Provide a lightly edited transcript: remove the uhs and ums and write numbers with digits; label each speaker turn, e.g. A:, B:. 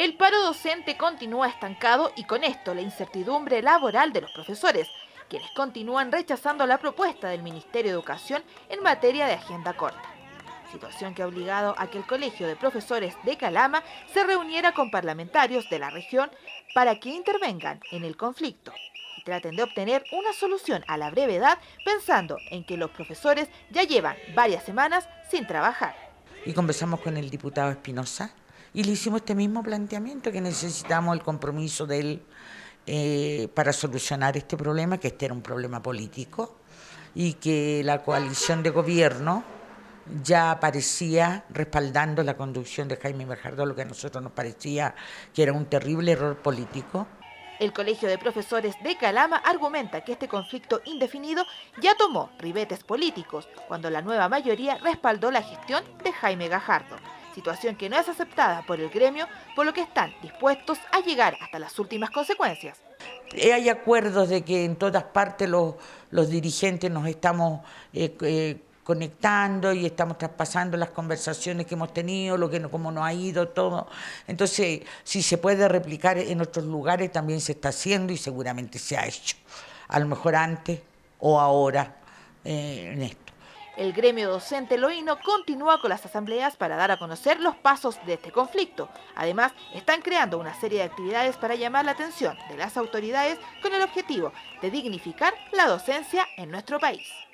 A: El paro docente continúa estancado y con esto la incertidumbre laboral de los profesores, quienes continúan rechazando la propuesta del Ministerio de Educación en materia de agenda corta. Situación que ha obligado a que el Colegio de Profesores de Calama se reuniera con parlamentarios de la región para que intervengan en el conflicto y traten de obtener una solución a la brevedad, pensando en que los profesores ya llevan varias semanas sin trabajar.
B: Y conversamos con el diputado Espinosa y le hicimos este mismo planteamiento, que necesitamos el compromiso de él para solucionar este problema, que este era un problema político y que la coalición de gobierno ya aparecía respaldando la conducción de Jaime Bejardo, lo que a nosotros nos parecía que era un terrible error político.
A: El Colegio de Profesores de Calama argumenta que este conflicto indefinido ya tomó ribetes políticos cuando la nueva mayoría respaldó la gestión de Jaime Gajardo, situación que no es aceptada por el gremio, por lo que están dispuestos a llegar hasta las últimas consecuencias.
B: Hay acuerdos de que en todas partes los dirigentes nos estamos conectando y estamos traspasando las conversaciones que hemos tenido, cómo nos ha ido todo. Entonces, si se puede replicar en otros lugares, también se está haciendo y seguramente se ha hecho. A lo mejor antes o ahora en esto.
A: El gremio docente loíno continúa con las asambleas para dar a conocer los pasos de este conflicto. Además, están creando una serie de actividades para llamar la atención de las autoridades con el objetivo de dignificar la docencia en nuestro país.